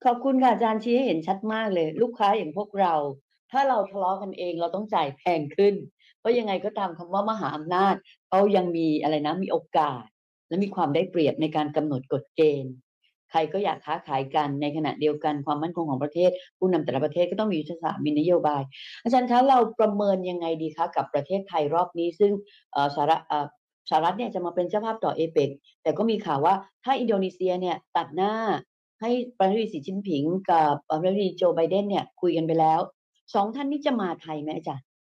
ขอบคุณค่ะอาจารย์ชี้ให้เห็นชัดมากเลยลูกค้าอย่างพวกเราถ้าเราทะเลาะกันเองเราต้องจ่ายแพงขึ้นเพราะยังไงก็ตามคำว่ามหาอำนาจเขายังมีอะไรนะมีโอกาสและมีความได้เปรียบในการกำหนดกฎเกณฑ์ใครก็อยากค้าขายกันในขณะเดียวกันความมั่นคงของประเทศผู้นำแต่ละประเทศก็ต้องมียุทธศาสตร์มีนโยบายอาจารย์คะเราประเมินยังไงดีคะกับประเทศไทยรอบนี้ซึ่งสหรัฐเนี่ยจะมาเป็นเจ้าภาพต่อเอเปกแต่ก็มีข่าวว่าถ้าอินโดนีเซียเนี่ยตัดหน้า ให้ประธานาธิบดีสีจิ้นผิงกับประธานาธิบดีโจไบเดนเนี่ยคุยกันไปแล้วสองท่านนี้จะมาไทยไหมอาจารย์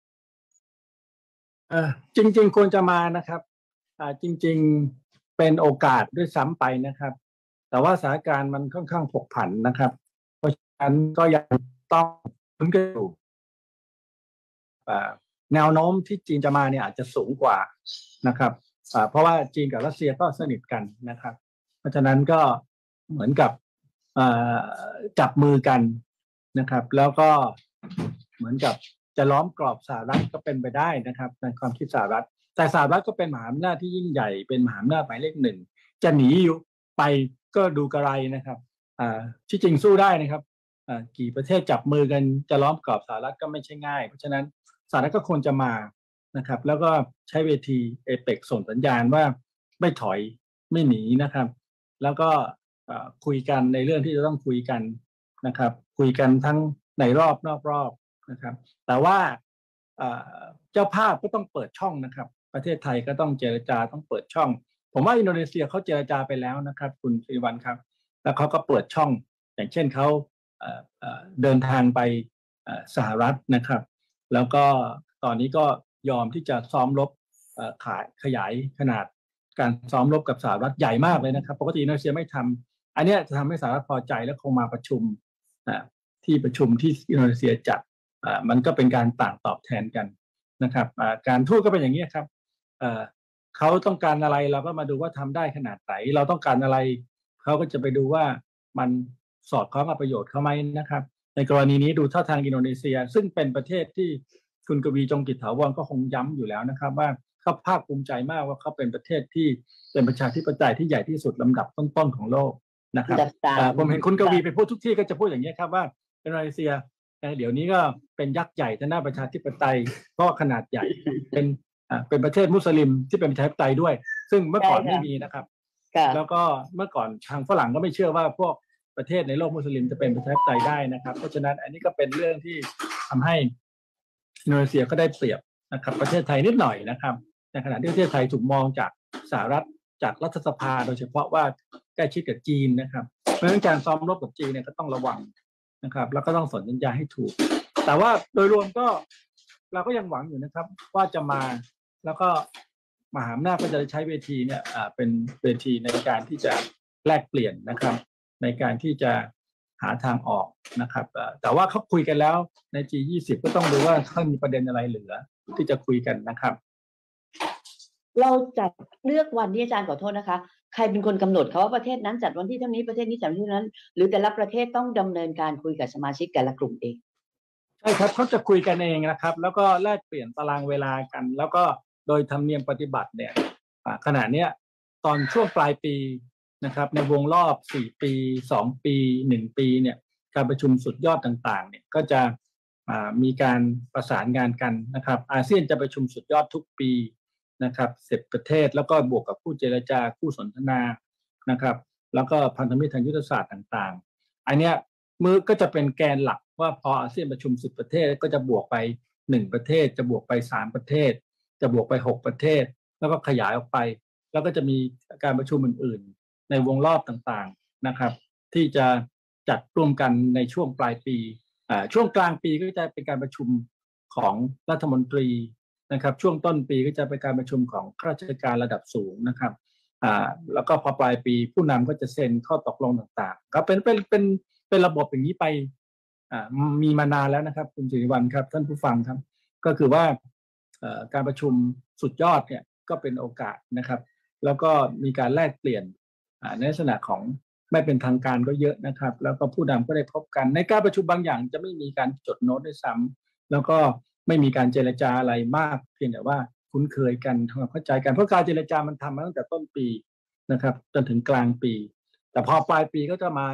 จริงๆควรจะมานะครับจริงๆเป็นโอกาสด้วยซ้ำไปนะครับแต่ว่าสถานการณ์มันค่อนข้างผกผันนะครับเพราะฉะนั้นก็ยังต้องลุ้นกันอยู่แนวโน้มที่จีนจะมาเนี่ยอาจจะสูงกว่านะครับเพราะว่าจีนกับรัสเซียก็สนิทกันนะครับเพราะฉะนั้นก็เหมือนกับจับมือกันนะครับแล้วก็เหมือนกับจะล้อมกรอบสหรัฐก็เป็นไปได้นะครับในความคิดสหรัฐแต่สหรัฐก็เป็นมหาอำนาจที่ยิ่งใหญ่เป็นมหาอำนาจหมายเลขหนึ่งจะหนีไปก็ดูกระไรนะครับที่จริงสู้ได้นะครับกี่ประเทศจับมือกันจะล้อมกรอบสหรัฐก็ไม่ใช่ง่ายเพราะฉะนั้นสหรัฐก็ควรจะมานะครับแล้วก็ใช้เวทีเอเปกส่งสัญญาณว่าไม่ถอยไม่หนีนะครับแล้วก็คุยกันในเรื่องที่จะต้องคุยกันนะครับคุยกันทั้งในรอบนอกรอบนะครับแต่ว่าเจ้าภาพก็ต้องเปิดช่องนะครับประเทศไทยก็ต้องเจรจาต้องเปิดช่องผมว่าอินโดนีเซียเขาเจรจาไปแล้วนะครับคุณศิริวัลย์ครับแล้วเขาก็เปิดช่องอย่างเช่นเขาเดินทางไปสหรัฐนะครับแล้วก็ตอนนี้ก็ยอมที่จะซ้อมรบขยายขนาดการซ้อมรบกับสหรัฐใหญ่มากเลยนะครับปกติอินโดนีเซียไม่ทำอันนี้จะทำให้สหรัฐพอใจและคงมาประชุมที่ประชุมที่อินโดนีเซียจัดมันก็เป็นการต่างตอบแทนกันนะครับการทูตก็เป็นอย่างนี้ครับเขาต้องการอะไรเราก็มาดูว่าทำได้ขนาดไหนเราต้องการอะไรเขาก็จะไปดูว่ามันสอดคล้องกับประโยชน์เขาไหมนะครับในกรณีนี้ดูท่าทางอินโดนีเซียซึ่งเป็นประเทศที่คุณกวีจงกิจถาวรก็คงย้ำอยู่แล้วนะครับว่าเขาภาคภูมิใจมากว่าเขาเป็นประเทศที่เป็นประชาธิปไตยที่ใหญ่ที่สุดลำดับต้นๆของโลกนะครับผมเห็นคุณกวีไปพูดทุกที่ก็จะพูดอย่างนี้ครับว่าอินโดนีเซียเดี๋ยวนี้ก็เป็นยักษ์ใหญ่ทางด้านประชาธิปไตยก็ขนาดใหญ่เป็นประเทศมุสลิมที่เป็นประชาธิปไตยด้วยซึ่งเมื่อก่อนไม่มีนะครับแล้วก็เมื่อก่อนทางฝรั่งก็ไม่เชื่อว่าพวกประเทศในโลกมุสลิมจะเป็นประชาธิปไตยได้นะครับเพราะฉะนั้นอันนี้ก็เป็นเรื่องที่ทำให้อินโดนีเซียก็ได้เปรียบนะครับประเทศไทยนิดหน่อยนะครับในขณะที่ประเทศไทยถูกมองจากสหรัฐจากรัฐสภาโดยเฉพาะว่าใกล้ชิดกับจีนนะครับเพราะฉะนั้นการซ้อมรบกับจีนเนี่ยก็ต้องระวังนะครับแล้วก็ต้องส่งสัญญาให้ถูกแต่ว่าโดยรวมก็เราก็ยังหวังอยู่นะครับว่าจะมาแล้วก็มหาอำนาจก็จะใช้เวทีเนี่ยเป็นเวทีในการที่จะแลกเปลี่ยนนะครับในการที่จะหาทางออกนะครับแต่ว่าเขาคุยกันแล้วใน G20 ก็ต้องดูว่าเขามีประเด็นอะไรเหลือที่จะคุยกันนะครับเราจะเลือกวันที่อาจารย์ขอโทษนะคะใครเป็นคนกำหนดเขาว่าประเทศนั้นจัดวันที่เท่านี้ประเทศนี้จัดวันที่นั้นหรือแต่ละประเทศต้องดำเนินการคุยกับสมาชิกแต่ละกลุ่มเองใช่ครับเขาจะคุยกันเองนะครับแล้วก็แลกเปลี่ยนตารางเวลากันแล้วก็โดยธรรมเนียมปฏิบัติเนี่ยขณะเนี้ยตอนช่วงปลายปีนะครับในวงรอบ4ปี2ปี1ปีเนี่ยการประชุมสุดยอดต่างๆเนี่ยก็จะมีการประสานงานกันนะครับอาเซียนจะประชุมสุดยอดทุกปีนะครับ10ประเทศแล้วก็บวกกับผู้เจรจาผู้สนทนานะครับแล้วก็พันธมิตรทางยุทธศาสตร์ต่างๆอันเนี้ยมือก็จะเป็นแกนหลักว่าพออาเซียนประชุม10ประเทศก็จะบวกไป1ประเทศจะบวกไป3ประเทศจะบวกไป6ประเทศแล้วก็ขยายออกไปแล้วก็จะมีการประชุมอื่นๆในวงรอบต่างๆนะครับที่จะจัดร่วมกันในช่วงปลายปีช่วงกลางปีก็จะเป็นการประชุมของรัฐมนตรีนะครับช่วงต้นปีก็จะเป็นการประชุมของข้าราชการระดับสูงนะครับแล้วก็พอปลายปีผู้นำก็จะเซ็นข้อตกลงต่างๆก็เป็นระบบอย่างนี้ไปมีมานานแล้วนะครับคุณศิริวัลย์ครับท่านผู้ฟังครับก็คือว่าการประชุมสุดยอดเนี่ยก็เป็นโอกาสนะครับแล้วก็มีการแลกเปลี่ยนในลักษณะของไม่เป็นทางการก็เยอะนะครับแล้วก็ผู้นำก็ได้พบกันในการประชุมบางอย่างจะไม่มีการจดโน้ตด้วยซ้ำแล้วก็ไม่มีการเจรจาอะไรมากเพียงแต่ว่าคุ้นเคยกันทำความเข้าใจกันเพราะการเจรจามันทำมาตั้งแต่ต้นปีนะครับจนถึงกลางปีแต่พอปลายปีก็จะมา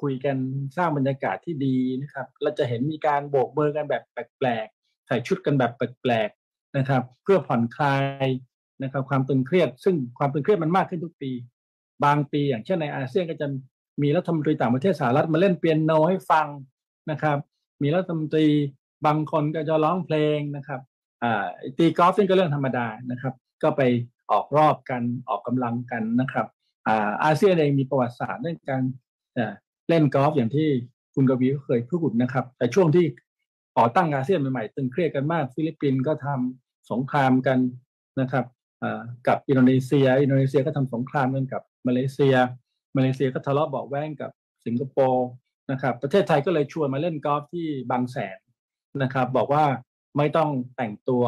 คุยกันสร้างบรรยากาศที่ดีนะครับเราจะเห็นมีการโบกมือกันแบบแปลกๆใส่ชุดกันแบบแปลกๆนะครับเพื่อผ่อนคลายนะครับความตึงเครียดซึ่งความตึงเครียดมันมากขึ้นทุกปีบางปีอย่างเช่นในอาเซียนก็จะมีรัฐมนตรีต่างประเทศสหรัฐมาเล่นเปียโนให้ฟังนะครับมีรัฐมนตรีบางคนก็จะร้องเพลงนะครับตีกอล์ฟซึ่งก็เรื่องธรรมดานะครับก็ไปออกรอบกันออกกำลังกันนะครับอาเซียนเองมีประวัติศาสตร์เรื่องการเล่นกอล์ฟอย่างที่คุณกวีก็เคยพูดนะครับแต่ช่วงที่ก่อตั้งอาเซียนใหม่ๆตึงเครียดกันมากฟิลิปปินส์ก็ทำสงครามกันนะครับกับอินโดนีเซียก็ทำสงครามกันกับมาเลเซียก็ทะเลาะเบาะแว้งกับสิงคโปร์นะครับประเทศไทยก็เลยชวนมาเล่นกอล์ฟที่บางแสนนะครับบอกว่าไม่ต้องแต่งตัว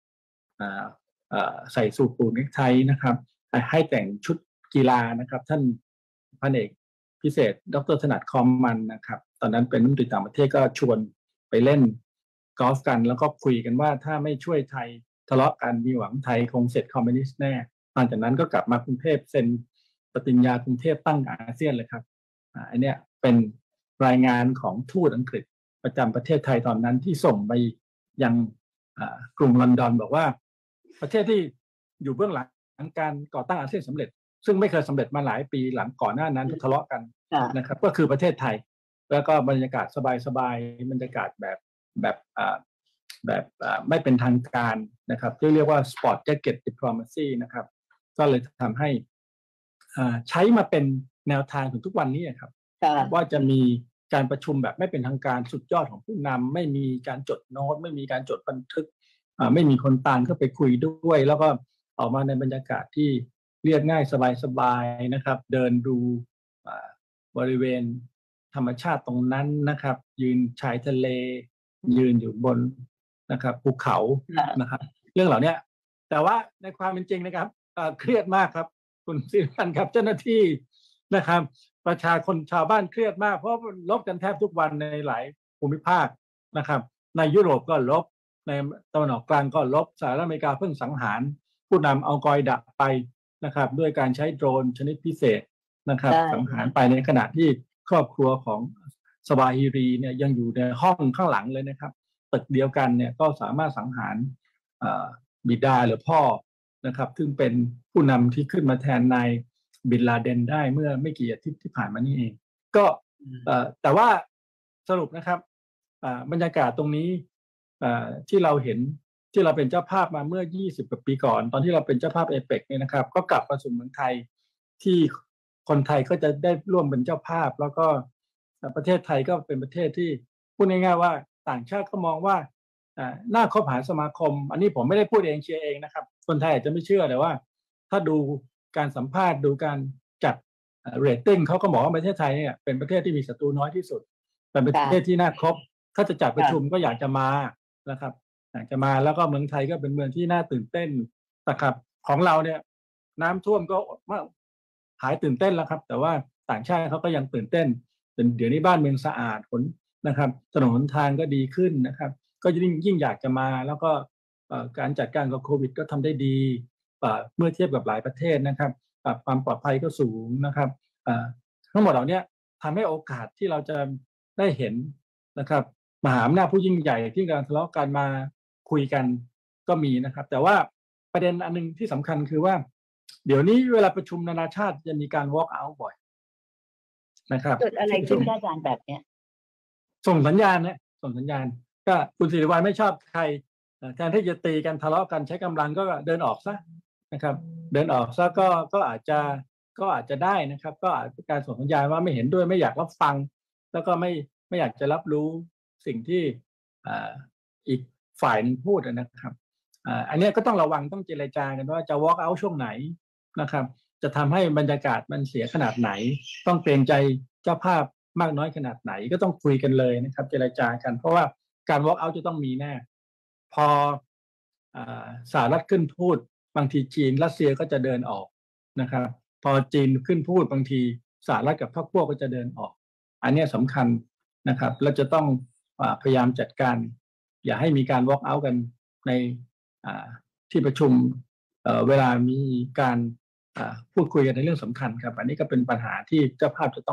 ใส่สูทผูกเนคไทนะครับให้แต่งชุดกีฬานะครับท่านพันเอกพิเศษดร.ถนัดคอมมันนะครับตอนนั้นเป็นรัฐมนตรีต่างประเทศก็ชวนไปเล่นกอล์ฟกันแล้วก็คุยกันว่าถ้าไม่ช่วยไทยทะเลาะกันมีหวังไทยคงเสร็จคอมมิวนิสต์แน่หลังจากนั้นก็กลับมากรุงเทพเซ็นปฏิญญากรุงเทพตั้งอาเซียนเลยครับอันนี้เป็นรายงานของทูตอังกฤษประจำประเทศไทยตอนนั้นที่ส่งไปยังกรุงลอนดอนบอกว่าประเทศที่อยู่เบื้องหลังการก่อตั้งอาเซียนสำเร็จซึ่งไม่เคยสำเร็จมาหลายปีหลังก่อนหน้านั้นทะเลาะกันนะครับก็คือประเทศไทยแล้วก็บรรยากาศสบายๆบรรยากาศแบบไม่เป็นทางการนะครับที่เรียกว่า sport jacket diplomacy นะครับก็เลยทำให้ใช้มาเป็นแนวทางถึงทุกวันนี้ครับว่าจะมีการประชุมแบบไม่เป็นทางการสุดยอดของผู้นำไม่มีการจดโน้ตไม่มีการจดบันทึกไม่มีคนตามเข้าไปคุยด้วยแล้วก็ออกมาในบรรยากาศที่เรียบง่ายสบายๆนะครับเดินดูบริเวณธรรมชาติตรงนั้นนะครับยืนชายทะเลยืนอยู่บนนะครับภูเขานะครับเรื่องเหล่านี้แต่ว่าในความเป็นจริงนะครับเครียดมากครับคุณศิริพันธ์ครับเจ้าหน้าที่นะครับประชาชนชาวบ้านเครียดมากเพราะลบกันแทบทุกวันในหลายภูมิภาคนะครับในยุโรปก็ลบในตะวันออกกลางก็ลบสหรัฐอเมริกาเพิ่งสังหารผู้นำอัลกอยดะไปนะครับด้วยการใช้โดรนชนิดพิเศษนะครับสังหารไปในขณะที่ครอบครัวของสบาฮิรีเนี่ยยังอยู่ในห้องข้างหลังเลยนะครับตึกเดียวกันเนี่ยก็สามารถสังหารบิดาหรือพ่อนะครับซึ่งเป็นผู้นำที่ขึ้นมาแทนนายบินลาเดนได้เมื่อไม่กี่อาทิตย์ที่ผ่านมานี่เองก็แต่ว่าสรุปนะครับบรรยากาศตรงนี้ที่เราเห็นที่เราเป็นเจ้าภาพมาเมื่อ20กว่าปีก่อนตอนที่เราเป็นเจ้าภาพเอเปกเนี่ยนะครับก็กลับมาสู่เมืองไทยที่คนไทยก็จะได้ร่วมเป็นเจ้าภาพแล้วก็ประเทศไทยก็เป็นประเทศที่พูดง่ายๆว่าต่างชาติก็มองว่าน่าคบหาสมาคมอันนี้ผมไม่ได้พูดเองเชียร์เองนะครับคนไทยอาจจะไม่เชื่อแต่ว่าถ้าดูการสัมภาษณ์ดูการจัดเรตติ้งเขาก็บอกว่าประเทศไทยเนี่ยเป็นประเทศที่มีศัตรูน้อยที่สุดเป็นประเทศที่น่าคบถ้าจะจัดประชุมก็อยากจะมานะครับอยากจะมาแล้วก็เมืองไทยก็เป็นเมืองที่น่าตื่นเต้นนะครับของเราเนี่ยน้ำท่วมก็หายตื่นเต้นแล้วครับแต่ว่าต่างชาติเขาก็ยังตื่นเต้นเดี๋ยวนี้บ้านเมืองสะอาดผลนะครับถนนหนทางก็ดีขึ้นนะครับก็ยิ่งอยากจะมาแล้วก็การจัดการกับโควิดก็ทำได้ดีเมื่อเทียบกับหลายประเทศนะครับความปลอดภัยก็สูงนะครับทั้งหมดเหล่านี้ทำให้โอกาสที่เราจะได้เห็นนะครับมหาอำนาจผู้ยิ่งใหญ่ที่กำลังทะเลาะกันมาคุยกันก็มีนะครับแต่ว่าประเด็นอันนึงที่สำคัญคือว่าเดี๋ยวนี้เวลาประชุมนานาชาติจะมีการ walk out บ่อยนะครับเกิดอะไรขึ้นอาจารย์แบบเนี้ยส่งสัญญาณก็คุณศิริวัลย์ไม่ชอบใครแทนที่จะตีกันทะเลาะกันใช้กำลังก็เดินออกซะนะครับเดินออกซะก็อาจจะได้นะครับก็อาจจะการส่งสัญญาณว่าไม่เห็นด้วยไม่อยากรับฟังแล้วก็ไม่อยากจะรับรู้สิ่งที่อีกฝ่ายนึงพูดนะครับอันนี้ก็ต้องระวังต้องเจรจากันว่าจะ walk out ช่วงไหนนะครับจะทำให้บรรยากาศมันเสียขนาดไหนต้องเกรงใจเจ้าภาพมากน้อยขนาดไหนก็ต้องคุยกันเลยนะครับเจรจากันเพราะว่าการ walk out จะต้องมีแน่พอสหรัฐขึ้นพูดบางทีจีนรัสเซียก็จะเดินออกนะครับพอจีนขึ้นพูดบางทีสหรัฐกับพรรคพวกก็จะเดินออกอันนี้สำคัญนะครับเราจะต้องพยายามจัดการอย่าให้มีการ walk out กันในที่ประชุมเวลามีการพูดคุยกันในเรื่องสำคัญครับอันนี้ก็เป็นปัญหาที่เจ้าภาพจะต้อง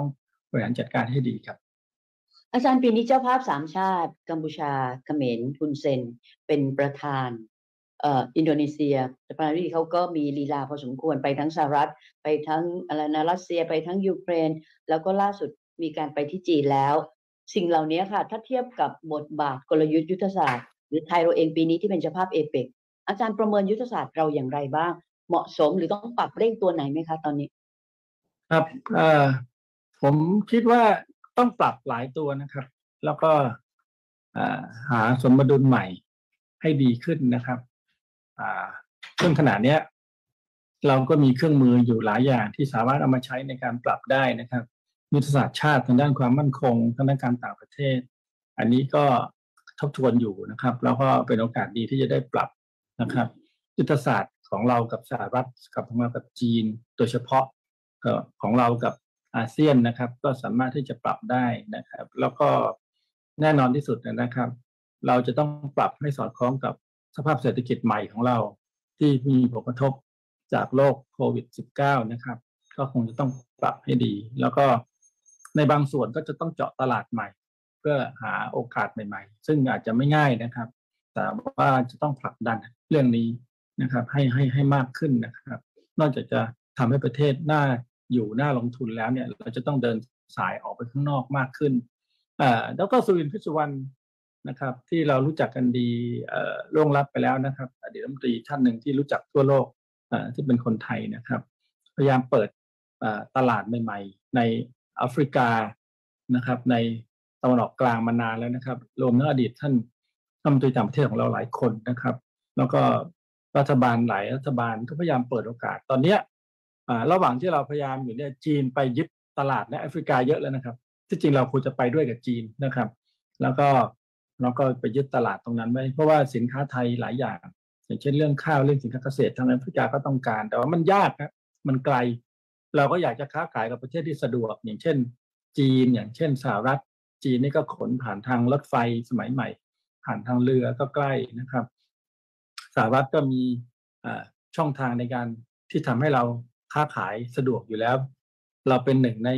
บริหารจัดการให้ดีครับอาจารย์ปีนี้เจ้าภาพสามชาติกัมพูชาเขมรฮุนเซนเป็นประธานอินโดนีเซียแต่ปารีสเขาก็มีลีลาพอสมควรไปทั้งสหรัฐไปทั้งอะไรนะรัสเซียไปทั้งยูเครนแล้วก็ล่าสุดมีการไปที่จีนแล้วสิ่งเหล่านี้ค่ะถ้าเทียบกับบทบาทกลยุทธ์ยุทธศาสตร์หรือไทยเราเองปีนี้ที่เป็นเจ้าภาพเอเปกอาจารย์ประเมินยุทธศาสตร์เราอย่างไรบ้างเหมาะสมหรือต้องปรับเร่งตัวไหนไหมคะตอนนี้ครับผมคิดว่าต้องปรับหลายตัวนะครับแล้วก็หาสมดุลใหม่ให้ดีขึ้นนะครับซึ่งขณะเนี้ยเราก็มีเครื่องมืออยู่หลายอย่างที่สามารถเอามาใช้ในการปรับได้นะครับยุทธศาสตร์ชาติทางด้านความมั่นคงทางด้านการต่างประเทศอันนี้ก็ทบทวนอยู่นะครับแล้วก็เป็นโอกาสดีที่จะได้ปรับนะครับยุทธศาสตร์ของเรากับสหรัฐของเรากับจีนโดยเฉพาะของเรากับอาเซียนนะครับก็สามารถที่จะปรับได้นะครับแล้วก็แน่นอนที่สุดนะครับเราจะต้องปรับให้สอดคล้องกับสภาพเศรษฐกิจใหม่ของเราที่มีผลกระทบจากโรคโควิด -19 นะครับก็คงจะต้องปรับให้ดีแล้วก็ในบางส่วนก็จะต้องเจาะตลาดใหม่เพื่อหาโอกาสใหม่ๆซึ่งอาจจะไม่ง่ายนะครับแต่ว่าจะต้องผลักดันเรื่องนี้นะครับให้มากขึ้นนะครับนอกจากจะทำให้ประเทศน่าอยู่น่าลงทุนแล้วเนี่ยเราจะต้องเดินสายออกไปข้างนอกมากขึ้นแล้วก็สุรินทร์พิศวรรณนะครับที่เรารู้จักกันดีล่วงลับไปแล้วนะครับอดีตรัฐมนตรีท่านหนึ่งที่รู้จักทั่วโลกที่เป็นคนไทยนะครับพยายามเปิดตลาดใหม่ๆในแอฟริกานะครับในตะวันออกกลางมานานแล้วนะครับรวมทั้งอดีตท่านรัฐมนตรีต่างประเทศของเราหลายคนนะครับแล้วก็รัฐบาลหลายรัฐบาลก็พยายามเปิดโอกาสตอนนี้ระหว่างที่เราพยายามอยู่เนี่ยจีนไปยึดตลาดในแอฟริกาเยอะแล้วนะครับที่จริงเราควรจะไปด้วยกับจีนนะครับแล้วก็ไปยึดตลาดตรงนั้นไว้เพราะว่าสินค้าไทยหลายอย่างอย่างเช่นเรื่องข้าวเรื่องสินค้าเกษตรทางแอฟริกาก็ต้องการแต่ว่ามันยากครับมันไกลเราก็อยากจะค้าขายกับประเทศที่สะดวกอย่างเช่นจีนอย่างเช่นสหรัฐจีนนี่ก็ขนผ่านทางรถไฟสมัยใหม่ผ่านทางเรือก็ใกล้นะครับสหรัฐก็มีช่องทางในการที่ทำให้เราค้าขายสะดวกอยู่แล้วเราเป็นหนึ่งใน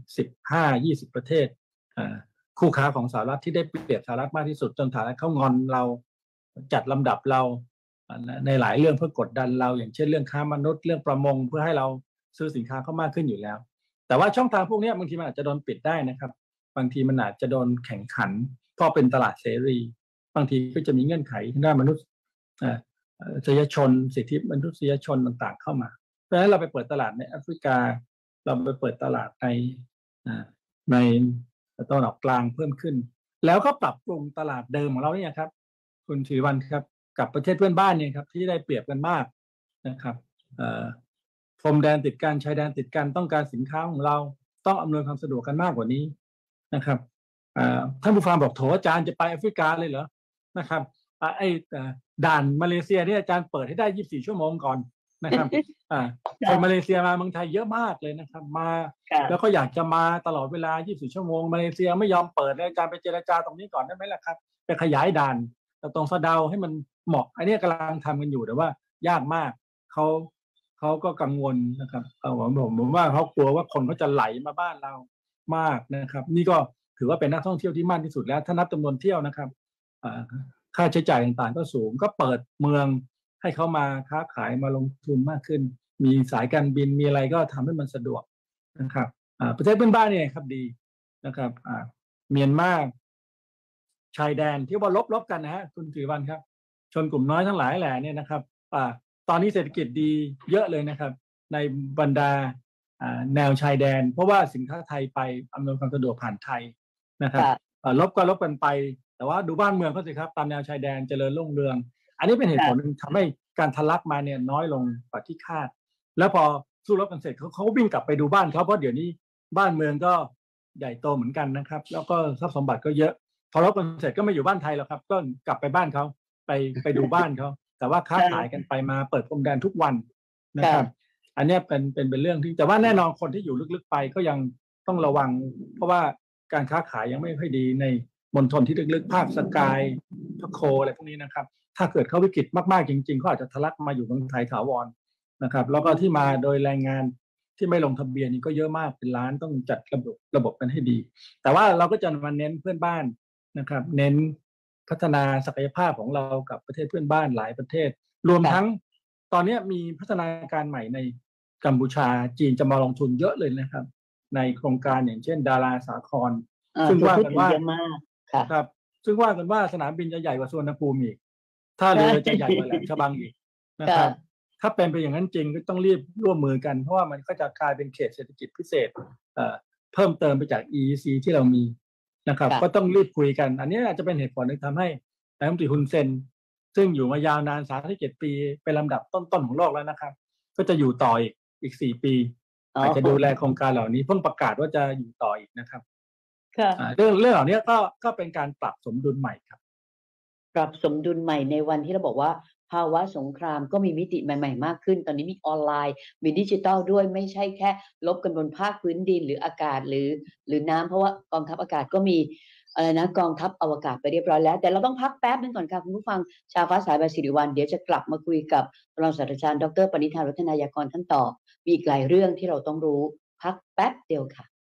15-20ประเทศคู่ค้าของสหรัฐที่ได้เปรียบสหรัฐมากที่สุดจนสหรัฐเขางอนเราจัดลำดับเราในหลายเรื่องเพื่อกดดันเราอย่างเช่นเรื่องค้ามนุษย์เรื่องประมงเพื่อให้เราซื้อสินค้าเขามากขึ้นอยู่แล้วแต่ว่าช่องทางพวกนี้บางทีมันอาจจะโดนปิดได้นะครับบางทีมันอาจจะโดนแข่งขันเพราะเป็นตลาดเสรีบางทีก็จะมีเงื่อนไขทางด้านมนุษยชนสิทธิมนุษยชนต่างๆเข้ามาเพราะฉะนั้นเราไปเปิดตลาดในแอฟริกาเราไปเปิดตลาดในตะวันออกกลางเพิ่มขึ้นแล้วก็ปรับปรุงตลาดเดิมของเราเนี่ยครับคุณศิริวัลย์ครับกับประเทศเพื่อนบ้านเนี่ยครับที่ได้เปรียบกันมากนะครับพรมแดนติดกันชายแดนติดกันต้องการสินค้าของเราต้องอำนวยความสะดวกกันมากกว่านี้นะครับท่านผู้ฟังบอกโถอาจารย์จะไปแอฟริกาเลยเหรอนะครับด่านมาเลเซียเนี่ยอาจารย์เปิดให้ได้24ชั่วโมงก่อนนะครับคนมาเลเซียมาเมืองไทยเยอะมากเลยนะครับมาแล้วก็อยากจะมาตลอดเวลา24ชั่วโมงมาเลเซียไม่ยอมเปิดอาจารย์ไปเจรจาตรงนี้ก่อนได้ไหมล่ะครับไปขยายด่านตรงสะเดาให้มันเหมาะอันนี้กำลังทำกันอยู่แต่ว่ายากมากเขาก็กังวลนะครับผมว่าเขากลัวว่าคนเขาจะไหลมาบ้านเรามากนะครับนี่ก็ถือว่าเป็นนักท่องเที่ยวที่มากที่สุดแล้วถ้านับจำนวนเที่ยวนะครับค่าใช้จ่ายต่างๆก็สูงก็เปิดเมืองให้เขามาค้าขายมาลงทุนมากขึ้นมีสายการบินมีอะไรก็ทำให้มันสะดวกนะครับประเทศเพื่อนบ้านเนี่ยครับดีนะครับเมียนมาชายแดนที่ว่าลบกันนะฮะคุณศิริวัลย์ครับชนกลุ่มน้อยทั้งหลายแหล่เนี่ยนะครับตอนนี้เศรษฐกิจดีเยอะเลยนะครับในบรรดาแนวชายแดนเพราะว่าสินค้าไทยไปอำนวยความสะดวกผ่านไทยนะครับลบกันไปแต่ว่าดูบ้านเมืองเขาสิครับตามแนวชายแดนเจริญรุ่งเรืองอันนี้เป็นเหตุผลทำให้การทะลักมาเนี่ยน้อยลงกว่าที่คาดแล้วพอสู้รบกันเสร็จเขาวิ่งกลับไปดูบ้านเขาเพราะเดี๋ยวนี้บ้านเมืองก็ใหญ่โตเหมือนกันนะครับแล้วก็ทรัพย์สมบัติก็เยอะพอรบกันเสร็จก็ไม่อยู่บ้านไทยแล้วครับก็กลับไปบ้านเขาไปดูบ้านเขาแต่ว่าค้าขายกันไปมาเปิดพรมแดนทุกวันนะครับอันนี้เป็นเรื่องที่แต่ว่าแน่นอนคนที่อยู่ลึกๆไปก็ยังต้องระวังเพราะว่าการค้าขายยังไม่ค่อยดีในมณฑลที่ลึกๆภาคสกายพะโคอะไรพวกนี้นะครับถ้าเกิดเขาวิกฤตมากๆจริงๆเขาอาจจะทะลักมาอยู่เมืองไทยถาวรนะครับแล้วก็ที่มาโดยแรงงานที่ไม่ลงทะเบียนนี่ก็เยอะมากเป็นล้านต้องจัดระบบกันให้ดี แต่ว่าเราก็จะมาเน้นเพื่อนบ้านนะครับเน้นพัฒนาศักยภาพของเรากับประเทศเพื่อนบ้านหลายประเทศรวมทั้งตอนนี้มีพัฒนาการใหม่ในกัมพูชาจีนจะมาลงทุนเยอะเลยนะครับในโครงการอย่างเช่นดาราสาครซึ่งว่ากันว่าครับซึ่งว่ากันว่าสนามบินจะใหญ่กว่าสุวรรณภูมิอีกท่าเรือจะใหญ่กว่าแหลมฉบังอีกนะครับถ้าเป็นไปอย่างนั้นจริงก็ต้องรีบร่วมมือกันเพราะว่ามันก็จะกลายเป็นเขตเศรษฐกิจพิเศษเพิ่มเติมไปจาก EEC ที่เรามีนะครับก็ต้องรีบคุยกันอันนี้อาจจะเป็นเหตุผลที่ทำให้นายกรัฐมนตรีฮุนเซนซึ่งอยู่มายาวนาน37 ปีเป็นลำดับต้นๆของโลกแล้วนะครับก็จะอยู่ต่ออีก4 ปีอาจจะดูแลโครงการเหล่านี้เพิ่งประกาศว่าจะอยู่ต่ออีกนะครับเรื่องเหล่านี้ก็เป็นการปรับสมดุลใหม่ครับปรับสมดุลใหม่ในวันที่เราบอกว่าภาวะสงครามก็มีมิติใหม่ๆมากขึ้นตอนนี้มีออนไลน์มีดิจิทัลด้วยไม่ใช่แค่ลบกันบนภาคพื้นดินหรืออากาศหรือน้ำเพราะว่ากองทัพอากาศก็มีอะไรนะกองทัพอวกาศไปเรียบร้อยแล้วแต่เราต้องพักแป๊บนึงก่อนค่ะคุณผู้ฟังชาวฟ้าสายใบศิริวัลย์เดี๋ยวจะกลับมาคุยกับรองศาสตราจารย์ดร.ปณิธาน วัฒนายากรท่านต่อมีอีกหลายเรื่องที่เราต้องรู้พักแป๊บเดียวค่ะ